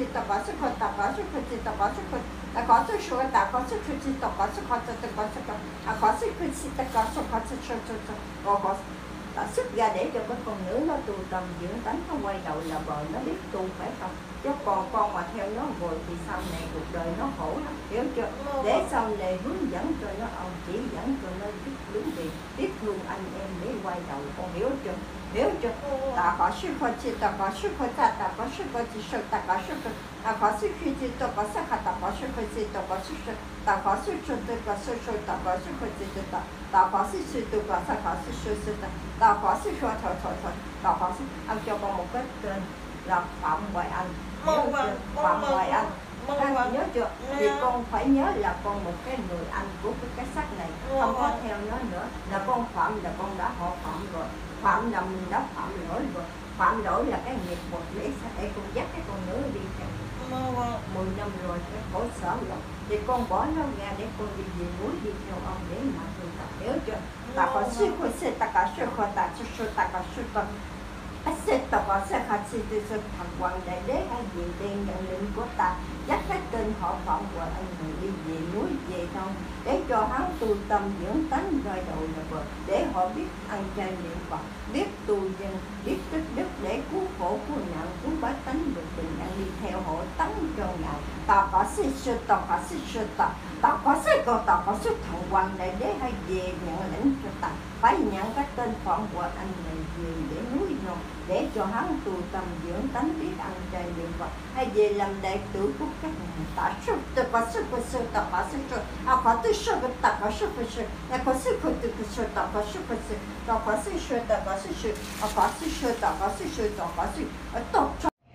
chỉ tập có sức khỏe tập có sức khỏe chỉ tập có sức khỏe tập có sức khỏe tập có sức khỏe chỉ tập có sức khỏe tập có sức khỏe có sức khỏe chỉ tập có sức khỏe có ta xuất ra để cho cái con nữ nó tu tâm dưỡng tánh, nó quay đầu là bờ, nó biết tu phải không? Chứ còn con mà theo nó rồi thì sau này cuộc đời nó khổ lắm, hiểu chưa? Để sau này hướng dẫn cho nó, ông chỉ dẫn cho nó biết đúng gì, biết thương anh em để quay đầu, con hiểu chưa? Hiểu chưa? Ta có sức khỏe chi, ta có sức khỏe ta có sức khỏe chi, ta có sức khỏe, ta có sức khỏe chi, ta có sức khỏe, ta có sức khỏe chi, ta có sức khỏe, ta có sức khỏe, ta có sức khỏe, ta có sức khỏe chi, ta có sức khỏe, ta có sức khỏe, ta có sức khỏe, ta có sức, anh cho con một cái tên là Phạm Hoài Anh, Phạm Hoài Anh. Nhớ chưa? Thì con phải nhớ là con một cái người anh của cái sách này, không có theo nó nữa. Là con phạm là con đã họ phạm rồi, phạm là mình đã phạm lỗi rồi. Phạm lỗi là cái nghiệp một để con dắt cái con nữ đi theo 10 năm rồi, cái khổ sở lắm. Thì con bỏ nó ra để con đi về núi đi theo ông để mà tu tập, hiểu chưa? Ta có sức khỏe, ta có sức khỏe, ta có sức khỏe. Sẽ tập có sẽ khả sĩ từ sự thằng hoàng đại đế hay gì đen nhận lệnh của ta dắt cái tên họ Phạm của anh người đi về núi về nông để cho hắn tu tâm dưỡng tánh rơi đầu là bờ để họ biết ăn chay niệm Phật, biết tu dân, biết tích đức để cứu khổ cứu nạn cứu bá tánh được bình an đi theo họ tấn cho ngài. Ta có sự sự ta có sự sự ta có sự ta có sự thằng hoàng đại đế hay về nhận lệnh cho ta phải nhận cái tên Phạm của anh này về để núi nông để cho hắn tu tâm dưỡng tánh biết ăn chay niệm Phật hay về làm đệ tử của các ngài. Ta sức ta có sức của sư ta có sức của có tư sư ta có sức của sư ta có sức của tư sư ta có sức của sư ta có sức sư ta có sức sư có sức sư ta có sức sư ta có sức tốt.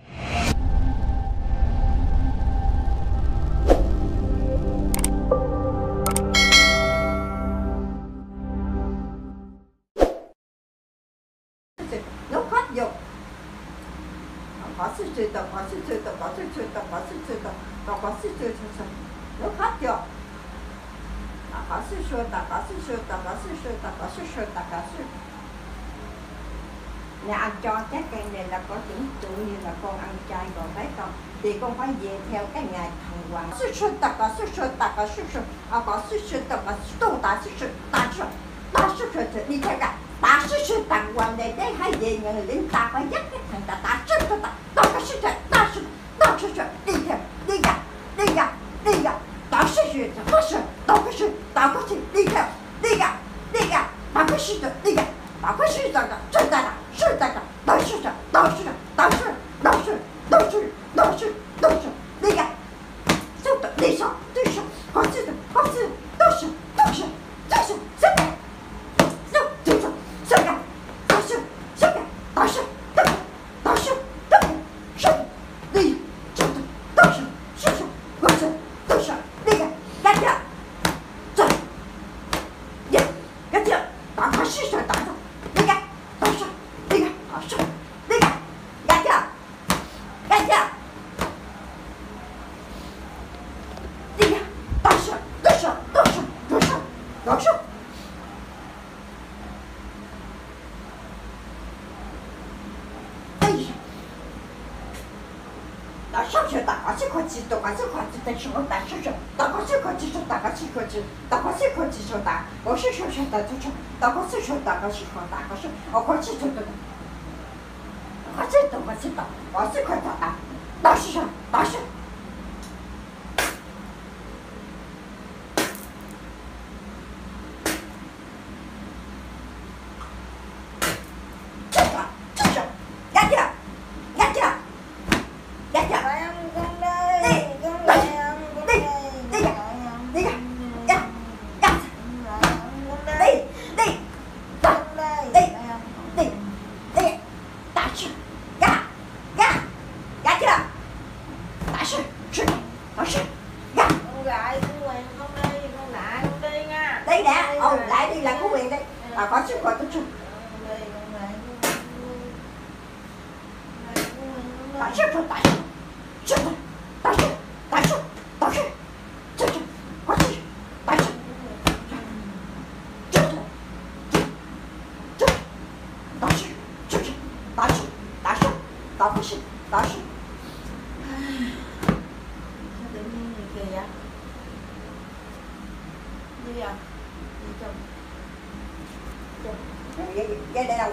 Nó phát dục có sức sư ta có sức sư ta có sức sư ta có sức sư ta có sức sư ta nó phát dục có sức sư ta có sức sư ta có sức sư ta có sức sư ta có sức. Nè ăn cho cái cây này là có những tự như là con ăn chay rồi phải không? Thì con phải về theo cái ngày thằng hoàng. Sức sư ta có sức sư ta có sức sư có sức sư ta có tu ta sức sư ta sức sư đi theo cả. Ta sức sư tặng hoàng đệ đế hay về nhận lệnh ta phải dắt cái thằng ta sức cho ta có sức sư ta sức đi theo đi gặp ta sức sư ta có sức đi theo đi gặp ta có sức đi gặp ta có sức ta đi gặp đi sao có sức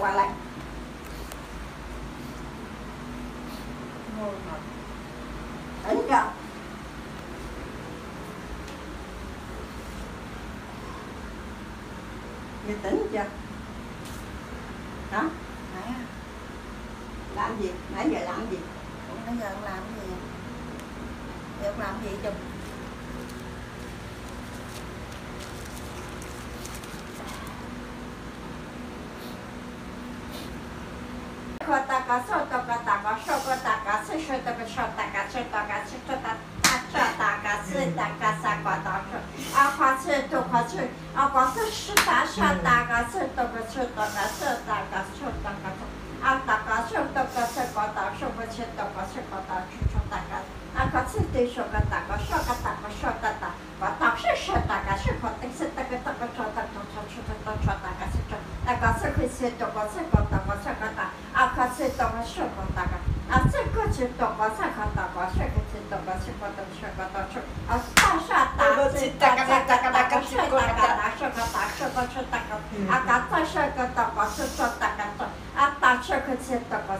qua lại tính chưa như tính chưa hả làm gì nãy giờ làm gì nãy giờ làm gì giờ làm gì chùm Taka sotaka taka shokotaka sishotaka shotaka shotaka shotaka shotaka sitaka sakotaka akasitaka shi akasishita shotaka sitaka shotaka shotaka shotaka ataka shotaka sakota shokotaka shokota shotaka akasiti shokotaka shokotaka shotata pataka shotaka shokota sitaka taka shotaka shotaka shotaka shotaka akasitaka sakota shokota akasitaka shokotaka asikotaka sakotaka shokotaka shokota shokota akashataka sitaka taka shotaka shokota shokota akata shokotaka shokotaka atashokotaka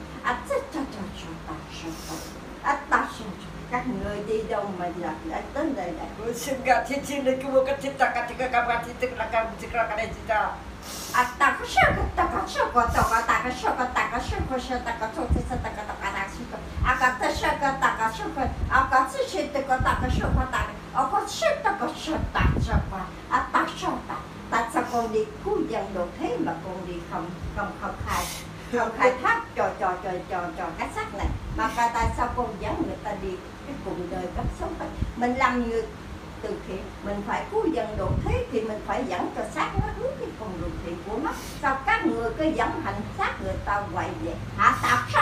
atashokotaka các người đi đâu mà đã đến đây này. Xin gạt thiên xin được cái bộ cái thiết tạc cái cái cái thiết tức là cái cái này gì ta. Atashokotaka tại sao con đi cứu dân đồ thế mà con đi không khai thác trò cái xác này mà tại sao con dẫn người ta đi cái cùng đời cấp sống vậy? Mình làm người từ thiện mình phải cứu dân độ thế thì mình phải dẫn cho xác nó hướng cái con đường thiện của nó. Sao các người cứ dẫn hành xác người ta quậy vậy hả?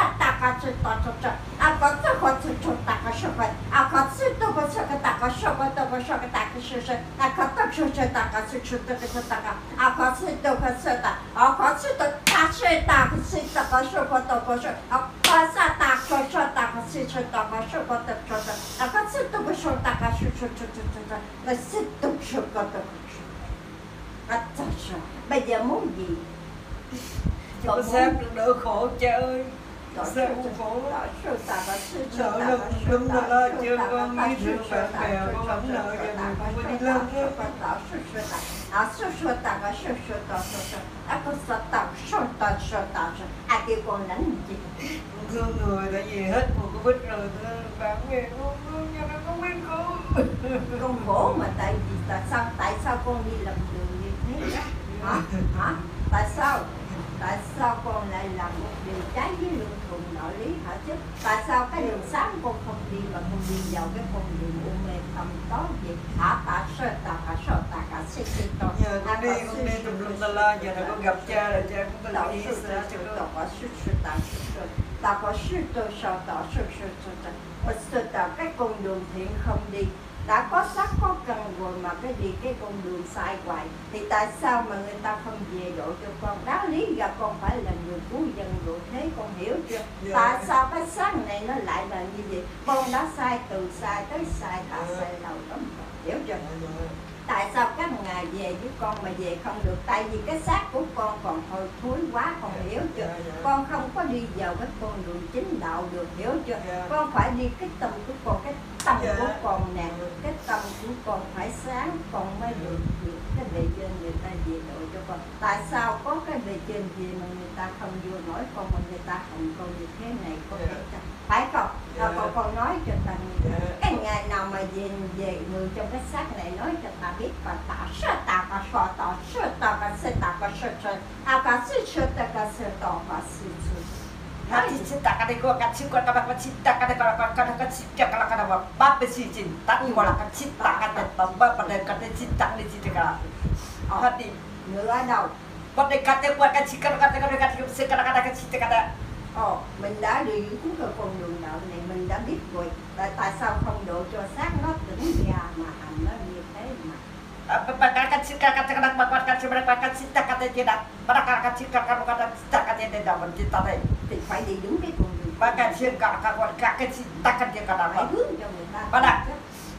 Bây giờ muốn gì? Cho xem đỡ khổ cha ơi. Sao khổ nợ lum là chưa con đi thương bạn bè con vẫn nợ giờ mình không có đi lên kêu con đánh gì? Thương người tại vì hết mùa Covid rồi bạn bè con nhà nó không biết con khổ mà tại sao con đi làm đường như thế hả? Tại sao con lại làm một điều trái với luân thường đạo lý hả chứ? Tại sao cái đường sáng con không đi mà con đi vào cái con đường u mê tầm tối vậy hả? Tại sao cả xích to giờ con đi tùm lum la giờ này con gặp cha rồi cha cũng có đi xa cho ta có sự cái con đường thiện không đi đã có sắc có cần rồi mà cái đi cái con đường sai hoài thì tại sao mà người ta không về độ cho con? Đáng lý gặp con phải là người cứu dân độ thế, con hiểu chưa? Tại sao cái xác này nó lại là như vậy? Con đã sai từ sai tới sai sai đầu lắm, hiểu chưa? Tại sao các ngài về với con mà về không được? Tại vì cái xác của con còn hồi thối quá, con hiểu chưa? Con không có đi vào cái con đường chính đạo được, hiểu chưa? Con phải đi cái tâm của con, cái tâm của con nè, cái tâm của con phải sáng, con mới được cái bề trên người ta về độ cho con. Tại sao có cái bề trên gì mà người ta không vô nổi con mà người ta hành con như thế này, con phải không? Con nói cho ta cái ngày nào mà về người trong cái xác này nói cho ta biết và ta sợ ta và sợ ta sợ ta và sợ ta và sợ ta và sợ ta và sợ ta và sợ ta hati cinta kada ko kat sikwa kada cinta kada cinta kada bab si cinta ni wala kat cinta kada bab pada kada cinta ni cinta kada hati người ở đâu pada kada ko kat sikar kada sikar kada cinta kada mình đã đi cuốn vào con đường đạo này mình đã biết rồi tại sao không độ cho xác nó tỉnh ra mà hành nó như thế mà kat sikar kada kat cinta kada tidak pada kat sikar kada cinta kada tidak mencinta đây thì phải đi đúng cái con đường bahkan siang kak cinta kan dia kada phải hướng cho người ta pada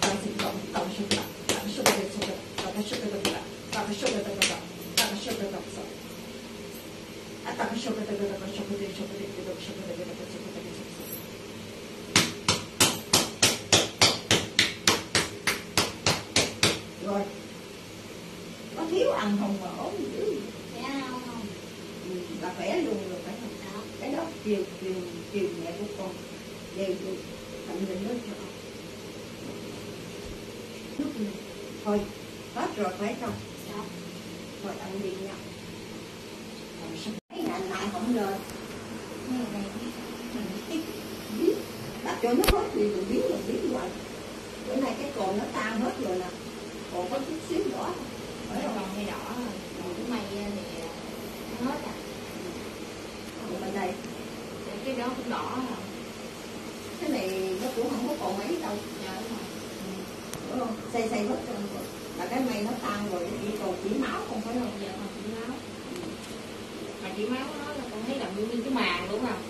Rồi, có thiếu ăn không mà ốm dữ? Dạ không. Bà khỏe luôn rồi phải không? Đó. Cái đó chiều mẹ của con đều được thẩm định đó cho con. Nước gì? Thôi, hết rồi phải không? Sao? Rồi tạm biệt nhau. Mấy ngày nay không lên. Nghe này Biết. Bắt cho nó hết thì mình biết hoài. Bữa nay cái cồn nó tan hết rồi nè. Còn có chút xíu đỏ. Phải còn không? hay đỏ rồi. Còn cái mây thì nó hết à. Còn bên đây. Cái đó cũng đỏ rồi. Cái này nó cũng không có còn mấy đâu. Dạ đúng rồi. Đúng không? Xây hết rồi. Là cái mây nó tan rồi, chỉ còn chỉ máu không phải không? Dạ còn chỉ máu. Mà chỉ máu nó là con thấy là như cái màng đúng không?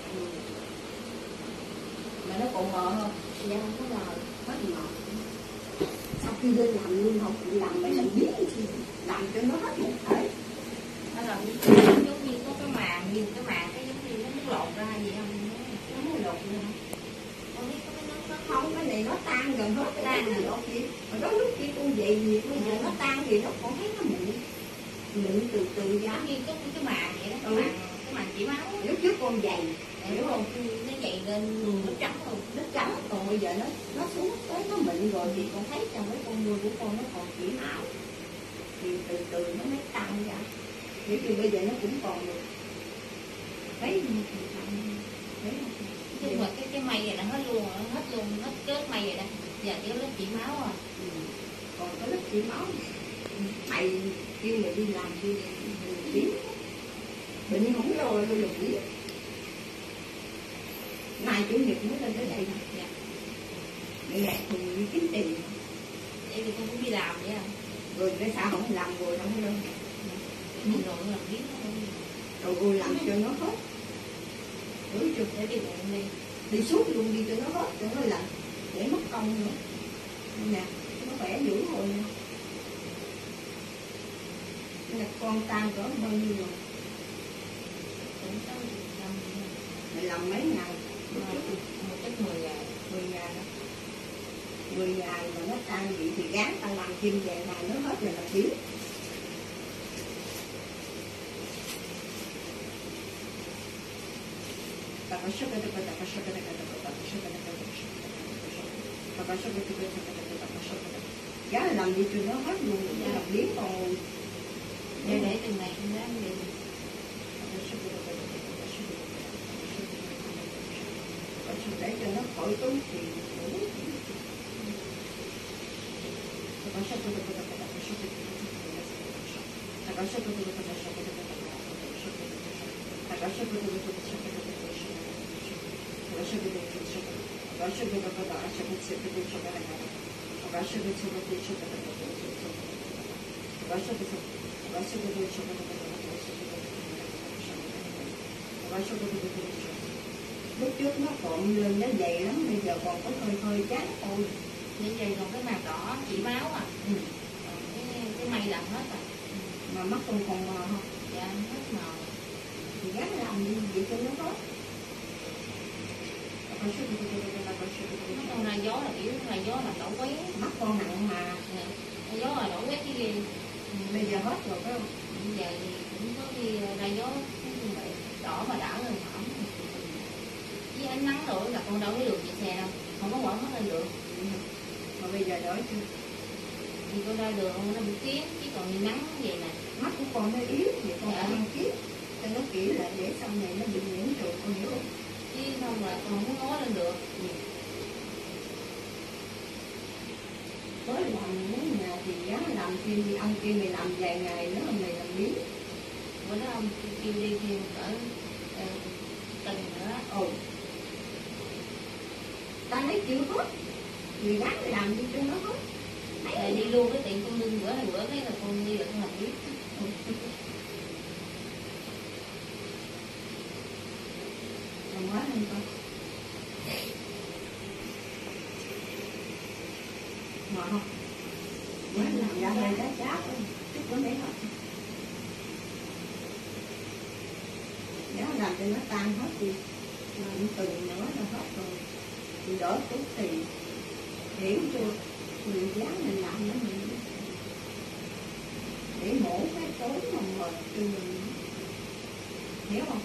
Mà nó còn mờ không? Dạ không có lời. Hết mờ. Sau khi lên làm luôn không chịu làm mấy lần biết gì. Làm cho nó hết một thể. Nó là giống như có cái màng, nhìn cái màng cái giống như nó muốn lột ra gì không? Nó muốn lột nữa hả? Con biết có cái nó Không, cái này nó tan gần hết. Tan rồi đó kia. Mà đó lúc kia con về gì, bây giờ nó tan thì nó còn thấy nó mịn từ từ ra. giống như có cái màng vậy đó, cái màng chỉ máu. Lúc trước con dày, hiểu không? Nó dày lên nước trắng luôn. Nó trắng, còn bây giờ nó xuống tới nó mịn rồi thì con thấy trong cái con nuôi của con nó còn chỉ máu. Thì từ từ nó mới tăng ra. Nếu như bây giờ nó cũng còn được mấy phần trăm. Nhưng mà cái mây này là hết luôn rồi, hết kết mây rồi đó. Giờ chỉ có lớp chỉ máu à. Còn có lớp chỉ máu. Mày kêu người đi làm đi biết. Bệnh nhân không lo tôi được biết. Nay chủ nhật mới lên tới đây. Dạ. Mày gạt thì đi kiếm tiền. Vậy thì con cũng đi làm vậy à. Rồi cái xã không làm rồi không có đâu. Mình rồi làm biết Rồi cô làm cho nó hết. Đúng chưa? để đi bụng đi. Đi suốt luôn đi cho nó hết, cho nó lạnh. Để mất công nữa. Nè, nó khỏe dữ rồi nè. Nè, con tan cỡ bao nhiêu rồi? Cũng 6% Mày làm mấy ngày? một chắc 10 ngày. 10 ngày đó. 10 ngày mà nó tan vậy thì gán ta làm thêm vài ngày nó hết rồi là biết. Giá là làm gì cho nó hết luôn, nó làm biến còn Để từng ngày cũng ráng đi. để cho nó khỏi tốn tiền. Lúc trước nó cộm lên nó dày lắm, bây giờ còn có hơi chán thôi. Như vậy còn cái màng đỏ chỉ máu à. Còn cái mây làm hết à. Mà mắt con còn mờ không? Dạ hết màu. Thì gắn làm đi vậy cho nó hết. Nó còn ra gió là kiểu ra gió là đổ quét. Mắt con nặng mà. Ra gió là đổ quét cái gì. Bây giờ hết rồi phải không? Bây giờ thì cũng có đi ra gió như vậy. Đỏ mà đảo rồi hỏng. Với ánh nắng nữa là con đâu có được chạy xe đâu. Không có quẩn hết lên được. Mà bây giờ đỡ chưa? Thì con ra đường nó bị kiến, chứ còn đi nắng vậy nè. Mắt của con nó yếu, vậy con Dạ. phải ăn kiếp. Cho nó kỹ lại để sau này nó bị nhiễm trùng, con hiểu không? Chứ không là con không có ngó lên được. Mới làm muốn nhà thì gắn làm thêm đi, ông kia mày làm vài ngày nữa mày làm biến. Bữa đó ông kêu đi thêm cỡ tuần nữa. Ồ. Ta lấy chưa hết. Người gắn làm đi cho nó hết. Rồi đi luôn cái tiệm con lưng bữa thấy là con đi là con làm biết. Làm quá hơn con. Ngọt không? Mới làm ra đây đã chát rồi. Chút có mấy hết. Nếu làm cho nó tan hết đi. Làm từng nữa là hết rồi. Thì đỡ chút thì hiểu chưa? Người dán mình làm nó mình để mổ cái tối mà mệt cho mình, hiểu không?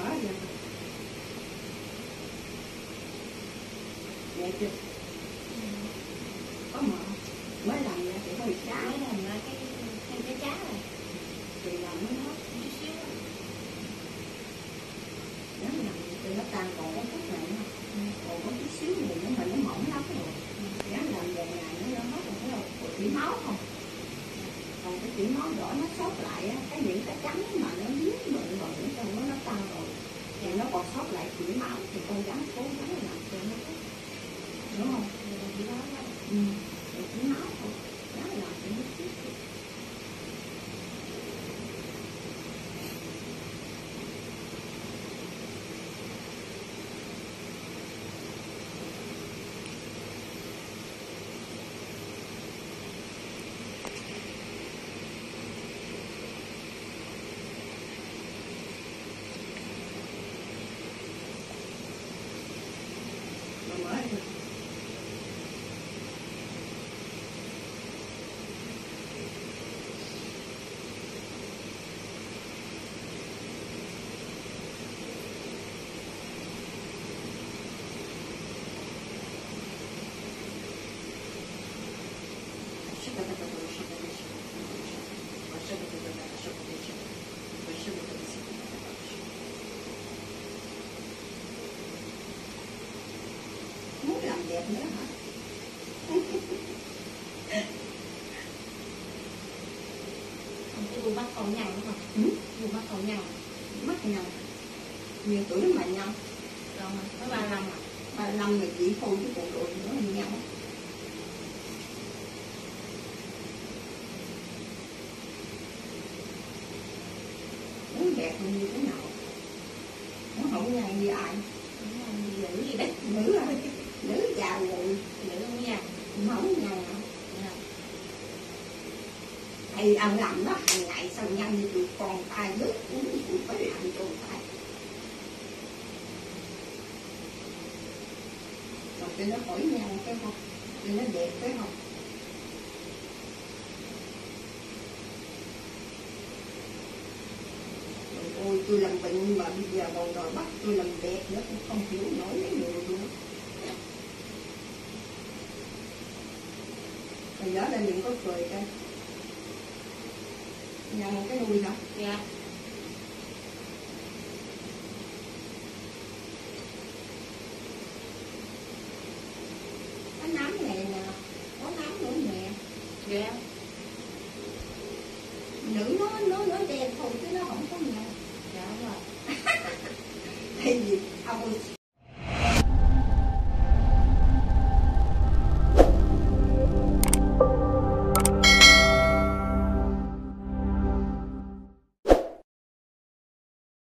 vậy vậy chứ có mở mới làm ra thì hơi chá mới làm ra cái chá này thì làm mới hết chút xíu nếu làm thì nó tan còn có chút này nữa còn có chút xíu gì nữa mà nó mỏng lắm rồi nếu làm vài ngày nó hết rồi thấy không còn chỉ máu không còn cái chỉ máu đỏ nó sót lại á cái những cái trắng mà nó dính bự rồi nó tan rồi thì nó còn sót lại chỉ máu thì con gắng cố gắng làm cho nó đúng không chỉ đó thôi chỉ máu thôi nó làm cho nó chút mới muốn làm đẹp nữa hả? cái bu mắt còn nhăn đúng không? Bu mắt còn nhăn Mắt nhăn nhiều tuổi mà nhăn rồi mới 35 à 35 người chỉ thôi chứ còn rồi nữa mình nhăn muốn đẹp như thế nào nó không nhăn như ai nữ gì đấy nữ già rồi nữ không nhăn không nhăn thầy ăn làm nó hàng ngày sao nhăn như tụi con tay nước cũng phải làm tụi tay rồi cho nó khỏi nhăn cái không cho nó đẹp cái không ôi tôi làm bệnh mà bây giờ còn đòi bắt tôi làm đẹp nữa cũng không hiểu nổi mấy người luôn rồi nhớ là đừng có cười coi nhăn cái đuôi hả dạ cái nám này nè có nám nữa nè dạ nữ nó đen thôi chứ nó không có nhăn dạ đúng rồi tại vì ông